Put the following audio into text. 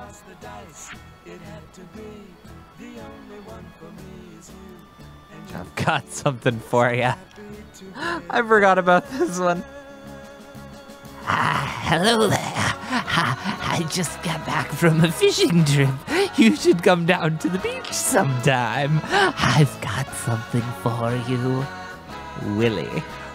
I've got something for you. I forgot about this one. Hello there. I just got back from a fishing trip. You should come down to the beach sometime. I've got something for you. Willy.